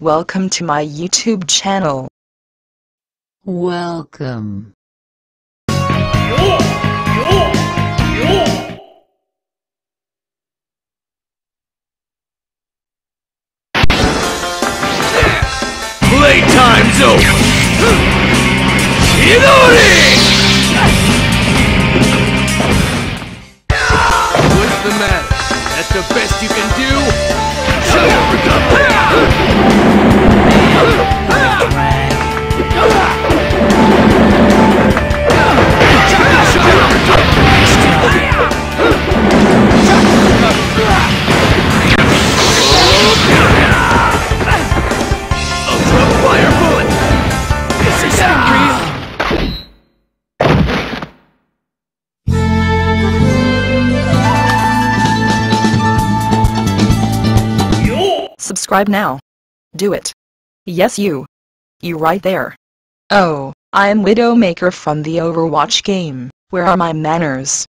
Welcome to my YouTube channel. Welcome. Playtime's over! Chidori! What's the matter? That's the best you can do? Ultra-fire bullet! This is angry! Subscribe now. Do it. Yes, you. You right there. Oh, I am Widowmaker from the Overwatch game. Where are my manners?